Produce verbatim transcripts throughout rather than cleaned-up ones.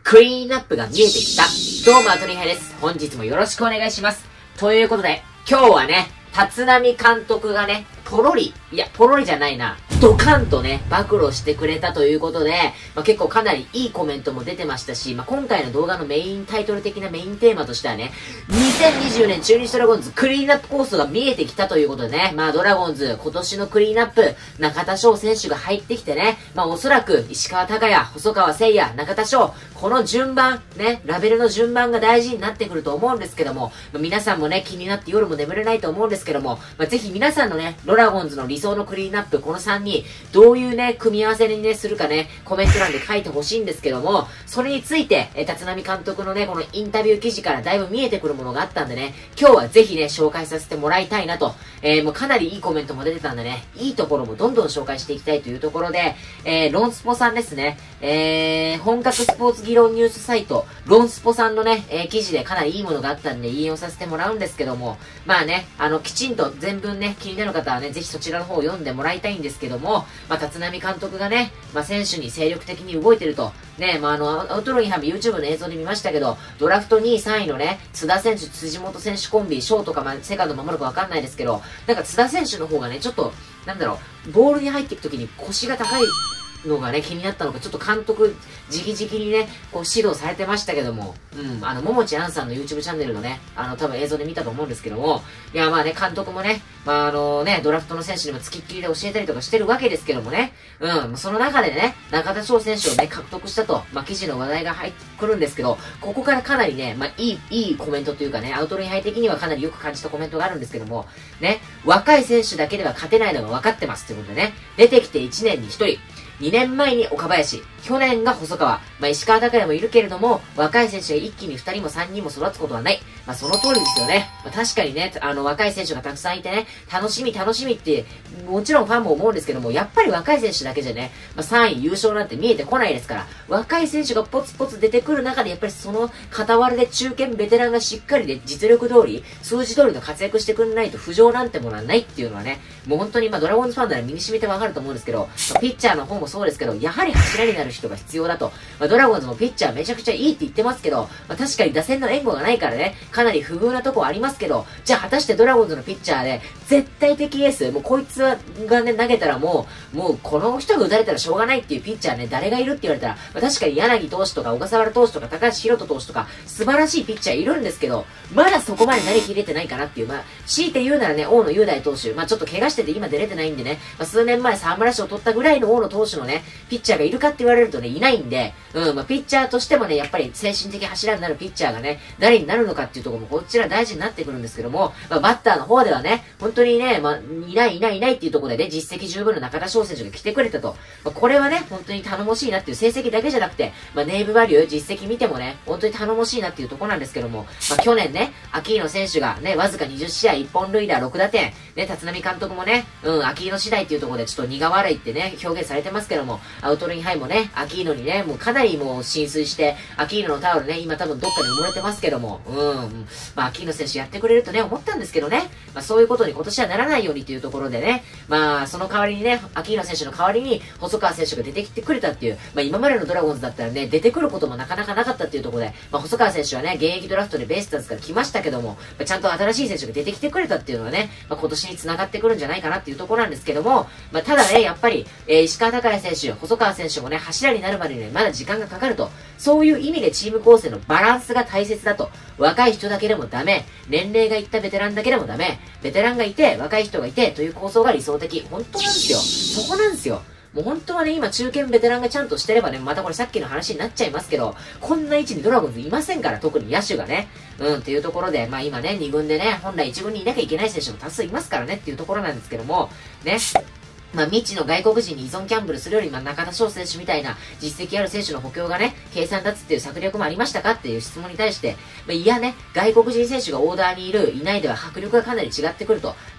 クリーンアップが見えてきた。どうも、アトリンハイです。本日もよろしくお願いします。ということで、今日はね、立浪監督がね、ポロリ、いや、ポロリじゃないな、ドカンとね、暴露してくれたということで、まあ、結構かなりいいコメントも出てましたし、まあ、今回の動画のメインタイトル的なメインテーマとしてはね、にせんにじゅうねん中日ドラゴンズクリーンアップコースが見えてきたということでね、まあドラゴンズ今年のクリーンアップ、中田翔選手が入ってきてね、まあおそらく石川昂弥、細川誠也、中田翔、この順番、ね、ラベルの順番が大事になってくると思うんですけども、まあ、皆さんもね、気になって夜も眠れないと思うんですけども、まあ、ぜひ皆さんのね、ドラゴンズの理想のクリーンアップ、このさんにん、どういうね、組み合わせにね、するかね、コメント欄で書いてほしいんですけども、それについて、え、立浪監督のね、このインタビュー記事からだいぶ見えてくるものがあったんでね、今日はぜひね、紹介させてもらいたいなと、えー、もうかなりいいコメントも出てたんでね、いいところもどんどん紹介していきたいというところで、えー、ロンスポさんですね、えー、本格スポーツ議論ニュースサイト、ロンスポさんのね、えー、記事でかなりいいものがあったんで引用させてもらうんですけども、まあね、あの、きちんと全文ね、気になる方はね、ぜひそちらの方を読んでもらいたいんですけども、まあ、立浪監督がね、まあ、選手に精力的に動いてると、ね、まあ、あの、アウトロインハム YouTube の映像で見ましたけど、ドラフトにい、さんいのね、津田選手、辻本選手コンビ、ショートか、まあ、セカンド守るかわかんないですけど、なんか津田選手の方がね、ちょっと、なんだろう、ボールに入っていくときに腰が高い、のがね、気になったのか、ちょっと監督、直々にね、こう指導されてましたけども、うん、あの、ももちあんさんの YouTube チャンネルのね、あの、多分映像で見たと思うんですけども、いや、まあね、監督もね、まああのね、ドラフトの選手にも付きっきりで教えたりとかしてるわけですけどもね、うん、その中でね、中田翔選手をね、獲得したと、まあ記事の話題が入ってくるんですけど、ここからかなりね、まあいい、いいコメントというかね、アウトロインハイ的にはかなりよく感じたコメントがあるんですけども、ね、若い選手だけでは勝てないのが分かってますってことでね、出てきていちねんにひとり、にねんまえに岡林、去年が細川、まあ、石川昂弥もいるけれども、若い選手が一気にふたりもさんにんも育つことはない。まあ、その通りですよね。まあ、確かにね、あの、若い選手がたくさんいてね、楽しみ楽しみって、もちろんファンも思うんですけども、やっぱり若い選手だけじゃね、まあ、さんい優勝なんて見えてこないですから、若い選手がポツポツ出てくる中で、やっぱりその傍らで中堅ベテランがしっかりで実力通り、数字通りの活躍してくれないと浮上なんてものはないっていうのはね、もう本当にまあドラゴンズファンなら身に染みてわかると思うんですけど、まあ、ピッチャーの方もそうですけど、やはり柱になる人が必要だと。まあ、ドラゴンズもピッチャーめちゃくちゃいいって言ってますけど、まあ、確かに打線の援護がないからね、かなり不遇なとこありますけど、じゃあ果たしてドラゴンズのピッチャーで、絶対的エース、もうこいつがね、投げたらもう、もうこの人が打たれたらしょうがないっていうピッチャーね、誰がいるって言われたら、まあ、確かに柳投手とか小笠原投手とか高橋宏斗投手とか、素晴らしいピッチャーいるんですけど、まだそこまでなりきれてないかなっていう、まあ、強いて言うならね、大野雄大投手、まあちょっと怪我してて今出れてないんでね、まあ、数年前沢村賞を取ったぐらいの大野投手のね、ピッチャーがいるかって言われるとね、いないんで、うん、まあピッチャーとしてもね、やっぱり精神的柱になるピッチャーがね、誰になるのかっていうところもこちら大事になってくるんですけども、まあバッターの方ではね、本当にね、まあ、いないいないいないっていうところでね、実績十分の中田翔選手が来てくれたと。まあ、これはね、本当に頼もしいなっていう成績だけじゃなくて、まあネームバリュー、実績見てもね、本当に頼もしいなっていうところなんですけども、まあ去年ね、秋野選手がね、わずかにじゅっしあいいっぽん塁打ろく打点、ね、立浪監督もね、うん、秋野次第っていうところでちょっと苦笑いってね、表現されてますけども、アウトロインハイもね、秋野にね、もうかなりもう浸水して、秋野のタオルね、今多分どっかに埋もれてますけども、うん、まあ秋野選手やってくれるとね、思ったんですけどね、まあそういうことに今年はならないようにというところでね、まあその代わりにね、秋野選手の代わりに細川選手が出てきてくれたっていう、まあ今までのドラゴンズだったらね、出てくることもなかなかなかったっていうところで、まあ細川選手はね、現役ドラフトでベイスターズから来ましたけども、まあ、ちゃんと新しい選手が出てきてくれたっていうのはね、まあ今年に繋がってくるんじゃないかなっていうところなんですけども、まあただね、やっぱり、えー、石川昂弥選手、細川選手もね、柱になるまでにね、まだ時間がかかると。そういう意味でチーム構成のバランスが大切だと。若い人だけでもダメ。年齢がいったベテランだけでもダメ。ベテランがいて、若い人がいて、という構想が理想的。本当なんですよ。そこなんですよ。もう本当はね、今中堅ベテランがちゃんとしてればね、またこれさっきの話になっちゃいますけど、こんな位置にドラゴンズいませんから、特に野手がね。うん、っていうところで、まあ今ね、に軍でね、本来いち軍にいなきゃいけない選手も多数いますからねっていうところなんですけども、ね。まあ、未知の外国人に依存ギャンブルするより、まあ、中田翔選手みたいな実績ある選手の補強がね、計算立つっていう策略もありましたかっていう質問に対して、まあ、いやね、外国人選手がオーダーにいる、いないでは迫力がかなり違ってくると。ただ、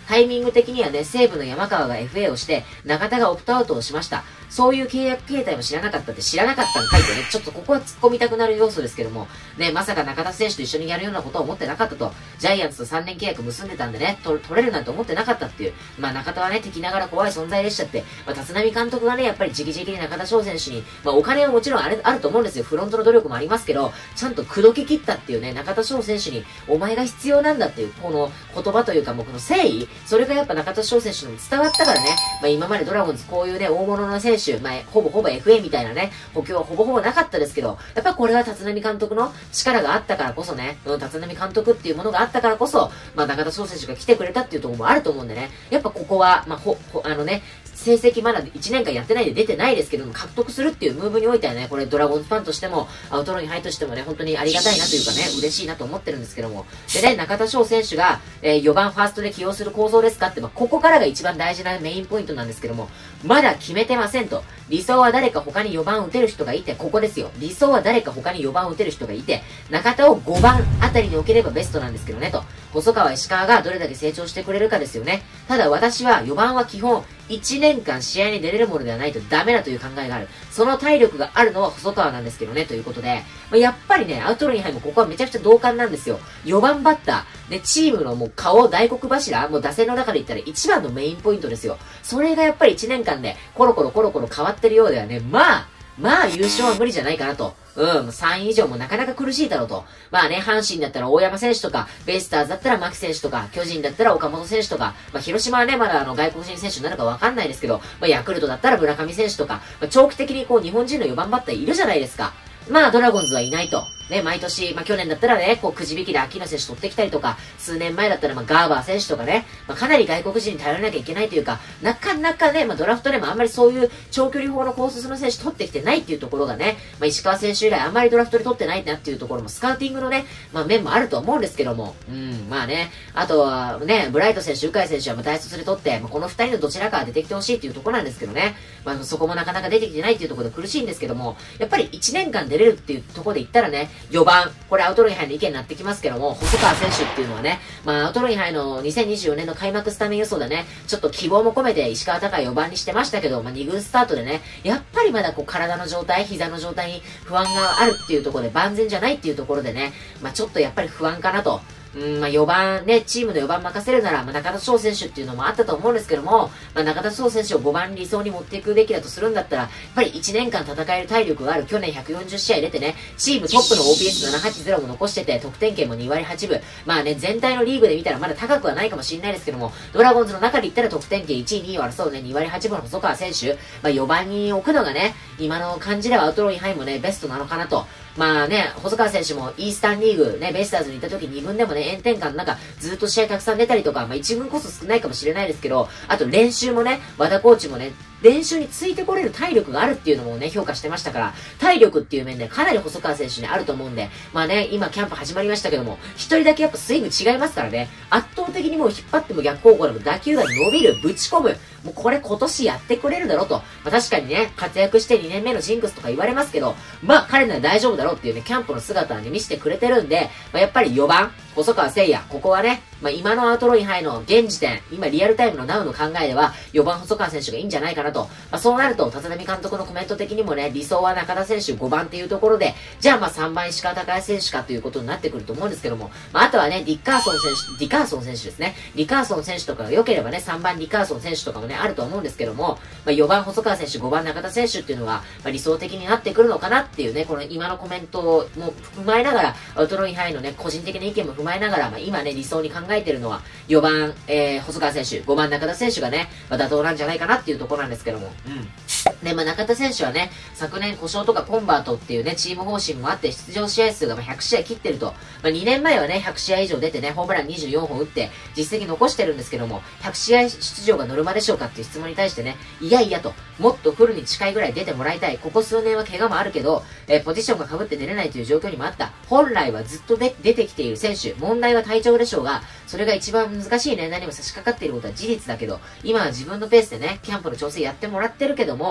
タイミング的にはね、西武の山川が エフエー をして、中田がオプトアウトをしました。そういう契約形態も知らなかったって知らなかったんかいとね、ちょっとここは突っ込みたくなる要素ですけども、ね、まさか中田選手と一緒にやるようなことは思ってなかったと、ジャイアンツとさんねん契約結んでたんでね、取れるなんて思ってなかったっていう、まあ中田はね、敵ながら怖い存在でしたって、まあ立浪監督がね、やっぱり直々に中田翔選手に、まあお金はもちろんある、あると思うんですよ。フロントの努力もありますけど、ちゃんと口説き切ったっていうね、中田翔選手に、お前が必要なんだっていう、この言葉というか、もうこの誠意、それがやっぱ中田翔選手にも伝わったからね、まあ今までドラゴンズこういうね、大物の選手、まあほぼほぼ エフエー みたいなね、補強はほぼほぼなかったですけど、やっぱこれは立浪監督の力があったからこそね、うん、立浪監督っていうものがあったからこそ、まあ中田翔選手が来てくれたっていうところもあると思うんでね、やっぱここは、まあほ、ほ、あのね、成績まだいちねんかんやってないで出てないですけども、獲得するっていうムーブにおいてはね、これドラゴンズファンとしても、アウトローにハイとしてもね、本当にありがたいなというかね、嬉しいなと思ってるんですけども。でね、中田翔選手が、えー、よばんファーストで起用する構造ですかって、まあ、ここからが一番大事なメインポイントなんですけども、まだ決めてませんと。理想は誰か他によばん打てる人がいて、ここですよ。理想は誰か他によばん打てる人がいて、中田をごばんあたりに置ければベストなんですけどね、と。細川石川がどれだけ成長してくれるかですよね。ただ私はよばんは基本、いちねんかん試合に出れるものではないとダメだという考えがある。その体力があるのは細川なんですけどね、ということで。まあ、やっぱりね、アウトローに入るもここはめちゃくちゃ同感なんですよ。よばんバッター、ね、チームのもう顔、大黒柱、もう打線の中で言ったら一番のメインポイントですよ。それがやっぱりいちねんかんでコロコロコロコロ変わってるようではね、まあ、まあ優勝は無理じゃないかなと。うん、さんい以上もなかなか苦しいだろうと。まあね、阪神だったら大山選手とか、ベイスターズだったら牧選手とか、巨人だったら岡本選手とか、まあ広島はね、まだあの外国人選手になるかわかんないですけど、まあヤクルトだったら村上選手とか、まあ長期的にこう日本人のよばんバッターいるじゃないですか。まあドラゴンズはいないと。ね、毎年、まあ去年だったらね、こうくじ引きで秋野選手取ってきたりとか、数年前だったらまあガーバー選手とかね、まあかなり外国人に頼らなきゃいけないというか、なかなかね、まあドラフトでもあんまりそういう長距離砲の高卒の選手取ってきてないっていうところがね、まあ石川選手以外あんまりドラフトで取ってないなっていうところもスカウティングのね、まあ面もあると思うんですけども、うん、まあね、あとはね、ブライト選手、鵜飼選手はまあ大卒で取って、まあこの二人のどちらかが出てきてほしいっていうところなんですけどね、まあそこもなかなか出てきてないっていうところで苦しいんですけども、やっぱりいちねんかん出れるっていうところで言ったらね、よばん、これアウトローインハイの意見になってきますけども、細川選手っていうのはね、まあアウトローインハイのにせんにじゅうよねんの開幕スタメン予想でね、ちょっと希望も込めて石川昂よばんにしてましたけど、まあに軍スタートでね、やっぱりまだこう体の状態、膝の状態に不安があるっていうところで万全じゃないっていうところでね、まあちょっとやっぱり不安かなと。うん、まあよばんね、チームのよばん任せるなら、まあ中田翔選手っていうのもあったと思うんですけども、まあ中田翔選手をごばん理想に持っていくべきだとするんだったら、やっぱりいちねんかん戦える体力がある、去年ひゃくよんじゅうしあい出てね、チームトップの オーピーエスななはちゼロ も残してて、得点圏もにわりはちぶ。まあね、全体のリーグで見たらまだ高くはないかもしれないですけども、ドラゴンズの中で言ったら得点圏いちい、にいを争うね、にわりはちぶの細川選手、まあよばんに置くのがね、今の感じではアウトローインハイもね、ベストなのかなと。まあね、細川選手もイースタンリーグね、ベイスターズにいた時に軍でもね、炎天下の中、ずっと試合たくさん出たりとか、まあいち軍こそ少ないかもしれないですけど、あと練習もね、和田コーチもね、練習についてこれる体力があるっていうのもね、評価してましたから、体力っていう面でかなり細川選手にあると思うんで、まあね、今キャンプ始まりましたけども、一人だけやっぱスイング違いますからね、圧倒的にもう引っ張っても逆方向でも打球が伸びる、ぶち込む、もうこれ今年やってくれるだろうと。まあ確かにね、活躍してにねんめのジンクスとか言われますけど、まあ彼なら大丈夫だろうっていうね、キャンプの姿はね、見せてくれてるんで、まあやっぱりよばん、細川誠也、ここはね、まあ今のアウトローインハイの現時点、今リアルタイムのナウの考えでは、よばん細川選手がいいんじゃないかなと。まあそうなると、立浪監督のコメント的にもね、理想は中田選手ごばんっていうところで、じゃあまあさんばん石川昂選手かということになってくると思うんですけども、まああとはね、ディッカーソン選手、ディカーソン選手ですね。ディカーソン選手とかが良ければね、さんばんディカーソン選手とかもね、あると思うんですけども、まあよばん細川選手、ごばん中田選手っていうのは、まあ理想的になってくるのかなっていうね、この今のコメントも踏まえながら、アウトローインハイのね、個人的な意見も踏まえながら、まあ今ね、理想に考えてるのは、よばん、えー、細川選手、ごばん中田選手がね、まあ妥当なんじゃないかなっていうところなんですけども、うん。で、まあ、中田選手はね、昨年故障とかコンバートっていうね、チーム方針もあって出場試合数がまあひゃくしあい切ってると。まあ、にねんまえはね、ひゃくしあい以上出てね、ホームランにじゅうよんほん打って実績残してるんですけども、ひゃくしあい出場がノルマでしょうかっていう質問に対してね、いやいやと、もっとフルに近いぐらい出てもらいたい。ここ数年は怪我もあるけど、えー、ポジションが被って出れないという状況にもあった。本来はずっとで出てきている選手、問題は体調でしょうが、それが一番難しい年代にも差し掛かっていることは事実だけど、今は自分のペースでね、キャンプの調整やってもらってるけども、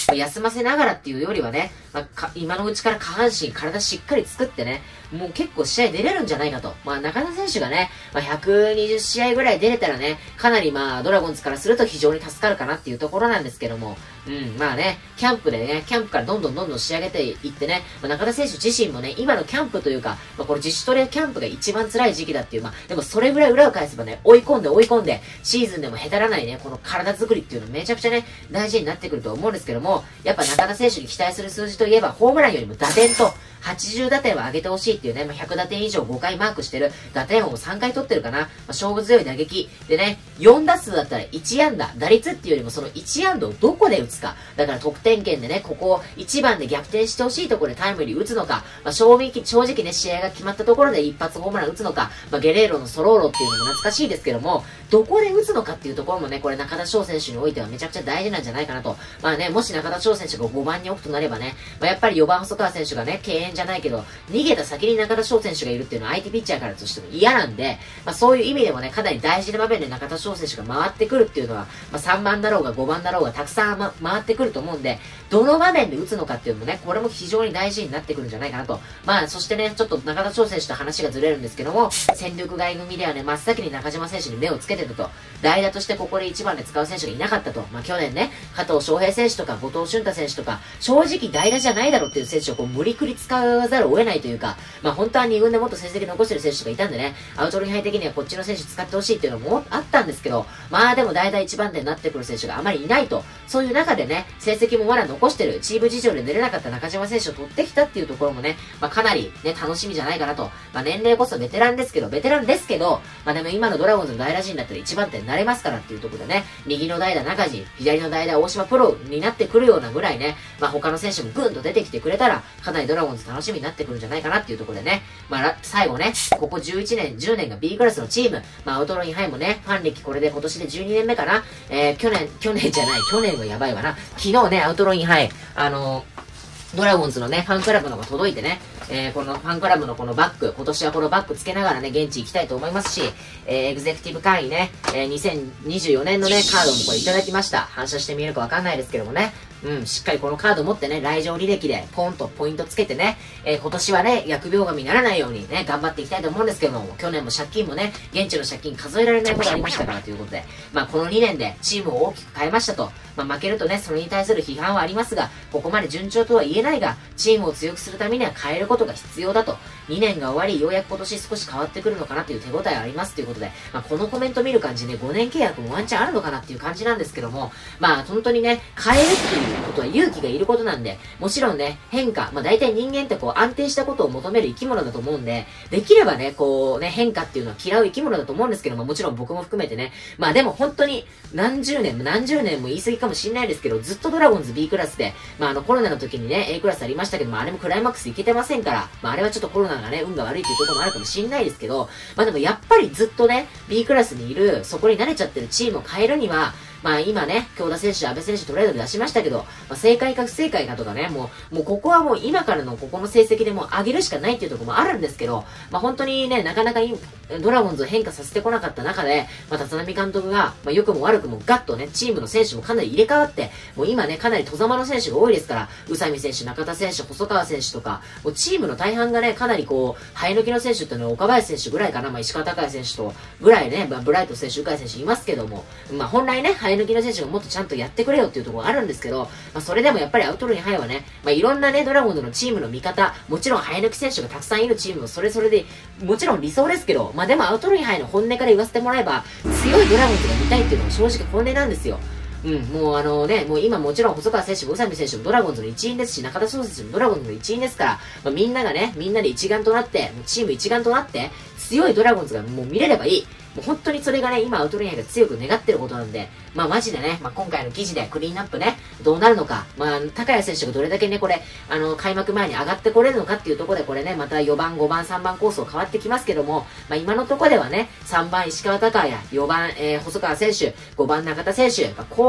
まあ、休ませながらっていうよりはね、まあ、今のうちから下半身、体しっかり作ってね、もう結構試合出れるんじゃないかと。まあ、中田選手がね、まあ、ひゃくにじゅうしあいぐらい出れたらね、かなりまあ、ドラゴンズからすると非常に助かるかなっていうところなんですけども、うん、まあね、キャンプでね、キャンプからどんどんどんどん仕上げていってね、まあ、中田選手自身もね、今のキャンプというか、まあ、これ自主トレキャンプが一番辛い時期だっていう、まあ、でもそれぐらい裏を返せばね、追い込んで追い込んで、シーズンでもへたらないね、この体作りっていうのめちゃくちゃね、大事になってくると思うんですけども、やっぱ中田選手に期待する数字といえば、ホームランよりも打点と、はちじゅうだてんは上げてほしいっていうね、まあ、ひゃくだてん以上ごかいマークしてる、打点王をさんかい取ってるかな、まあ、勝負強い打撃。でね、よんだすうだったらいちあんだ、打率っていうよりもそのいちあんだをどこで打つか。だから得点圏でね、ここいちばんで逆転してほしいところでタイムリー打つのか、まあ、正直、正直ね、試合が決まったところで一発ホームラン打つのか、まあ、ゲレーロのソローロっていうのも懐かしいですけども、どこで打つのかっていうところもね、これ中田翔選手においてはめちゃくちゃ大事なんじゃないかなと。まあね、もし中田翔選手がごばんに置くとなればね、まあ、やっぱりよばん細川選手がね、敬遠じゃないけど、逃げた先に中田翔選手がいるっていうのは相手ピッチャーからとしても嫌なんで、まあそういう意味でもね、かなり大事な場面で中田翔選手が回ってくるっていうのは、まあさんばんだろうがごばんだろうがたくさん、ま、回ってくると思うんで、どの場面で打つのかっていうのもね、これも非常に大事になってくるんじゃないかなと。まあそしてね、ちょっと中田翔選手と話がずれるんですけども、戦力外組ではね、真っ先に中島選手に目をつけてたと。代打としてここでいちばんで使う選手がいなかったと。まあ去年ね、加藤翔平選手とか後藤俊太選手とか、正直代打じゃないだろうっていう選手をこう無理くり使わざるを得ないというか、まあ本当はにぐんでもっと成績残してる選手とかいたんでね、アウトロインハイ的にはこっちの選手使ってほしいっていうのもあったんですけど、まあでも代打いちばん手になってくる選手があまりいないと。そういう中でね、成績もまだ残してる、チーム事情で出れなかった中島選手を取ってきたっていうところもね、まあかなりね、楽しみじゃないかなと。まあ年齢こそベテランですけど、ベテランですけど、まあでも今のドラゴンズの代打陣だったらいちばん手になれますからっていうところでね、右の代打中地、左の代打大島プロになってくるようなぐらいね、まあ他の選手もぐんと出てきてくれたら、かなりドラゴンズ楽しみになってくるんじゃないかなっていうところでね、まあ最後ね、ここじゅういちねん、じゅうねんが B クラスのチーム、まあアウトロインハイもね、ファン歴これで今年でじゅうにねんめかな、えー、去年、去年じゃない、去年はやばいわな、昨日ね、アウトロインハイ、あのー、ドラゴンズのね、ファンクラブのが届いてね、えー、このファンクラブのこのバッグ、今年はこのバッグつけながらね、現地行きたいと思いますし、えー、エグゼクティブ会員ね、えー、にせんにじゅうよねんのね、カードもこれいただきました。反射して見えるかわかんないですけどもね、うん、しっかりこのカード持ってね、来場履歴でポンとポイントつけてね、えー、今年はね、疫病神にならないようにね、頑張っていきたいと思うんですけども、去年も借金もね、現地の借金数えられないほどありましたからということで、まあこのにねんでチームを大きく変えましたと、まあ負けるとね、それに対する批判はありますが、ここまで順調とは言えないが、チームを強くするためには変えることが必要だと、にねんが終わり、ようやく今年少し変わってくるのかなという手応えありますということで、まあこのコメント見る感じね、ごねん契約もワンチャンあるのかなっていう感じなんですけども、まあ本当にね、変えるっていうことは勇気がいることなんで、もちろんね、変化、まあ大体人間ってこう安定したことを求める生き物だと思うんで、できればね、こうね、変化っていうのは嫌う生き物だと思うんですけども、もちろん僕も含めてね、まあでも本当に何十年も何十年も言い過ぎかもしれないですけど、ずっとドラゴンズ B クラスで、まああのコロナの時にね、A クラスありましたけども、あれもクライマックスいけてませんから、まああれはちょっとコロナがね、運が悪いっていうところもあるかもしれないですけど、まあでもやっぱりずっとね、B クラスにいる、そこに慣れちゃってるチームを変えるには、まあ今ね、京田選手、安倍選手トレードで出しましたけど、まあ、正解か不正解かとかね、もう、もうここはもう今からのここの成績でもう上げるしかないっていうところもあるんですけど、まあ本当にね、なかなかドラゴンズを変化させてこなかった中で、まあ立浪監督が、まあ良くも悪くもガッとね、チームの選手もかなり入れ替わって、もう今ね、かなり戸ざまの選手が多いですから、宇佐美選手、中田選手、細川選手とか、もうチームの大半がね、かなりこう、生え抜きの選手っていうのは岡林選手ぐらいかな、まあ石川昂弥選手とぐらいね、まあブライト選手、鵜飼選手いますけども、まあ本来ね、生え抜きの選手がもっとちゃんとやってくれよっていうところがあるんですけど、まあそれでもやっぱりアウトローに入ればね、まあいろんなね、ドラゴンズのチームの見方、もちろん生え抜き選手がたくさんいるチームもそれそれで、もちろん理想ですけど、まあでもアウトローに入るの本音から言わせてもらえば、強いドラゴンズが見たいっていうのが正直本音なんですよ。うん、もうあのね、もう今もちろん細川選手も宇佐美選手もドラゴンズの一員ですし、中田翔選手もドラゴンズの一員ですから、まあ、みんながね、みんなで一丸となって、もうチーム一丸となって、強いドラゴンズがもう見れればいい。もう本当にそれがね、今アウトレイヤーが強く願ってることなんで、まあマジでね、まあ今回の記事でクリーンアップね、どうなるのか、まあ高谷選手がどれだけね、これ、あの、開幕前に上がってこれるのかっていうところで、これね、またよばん、ごばん、さんばんコースを変わってきますけども、まあ今のところではね、さんばん石川昂弥、よばん、えー、細川選手、ごばん中田選手、まあ、こうね、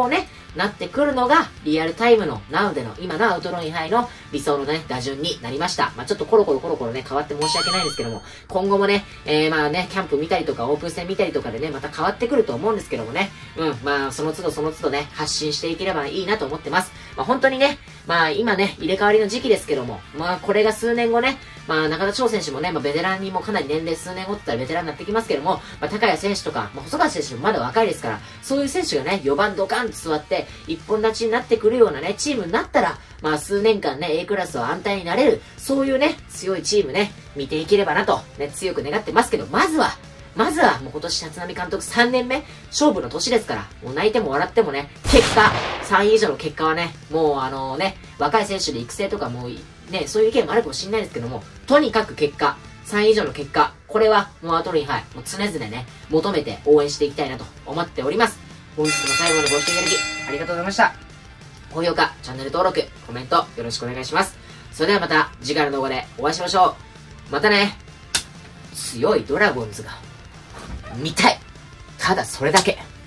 なってくるのが、リアルタイムのナウでの、今のアウトローインハイの理想のね、打順になりました。まあ、ちょっとコロコロコロコロね、変わって申し訳ないんですけども、今後もね、えー、まあね、キャンプ見たりとか、オープン戦見たりとかでね、また変わってくると思うんですけどもね、うん、まあ、その都度その都度ね、発信していければいいなと思ってます。まあ、本当にね、まあ、今ね、入れ替わりの時期ですけども、まあ、これが数年後ね、まあ、中田翔選手もね、まあ、ベテランにもかなり年齢数年後って言ったらベテランになってきますけども、まあ、高谷選手とか、まあ、細川選手もまだ若いですから、そういう選手がね、よばんドカンと座って、一本立ちになってくるようなね、チームになったら、まあ、数年間ね、A クラスは安泰になれる、そういうね、強いチームね、見ていければなと、ね、強く願ってますけど、まずは、まずは、もう今年立浪監督さんねんめ、勝負の年ですから、もう泣いても笑ってもね、結果、さんい以上の結果はね、もうあのね、若い選手で育成とかもう、ね、そういう意見もあるかもしれないですけども、とにかく結果、さんい以上の結果、これはもうアウトローインハイ、もう常々ね、求めて応援していきたいなと思っております。本日も最後までご視聴いただき、ありがとうございました。高評価、チャンネル登録、コメント、よろしくお願いします。それではまた次回の動画でお会いしましょう。またね。強いドラゴンズが見たい。ただそれだけ。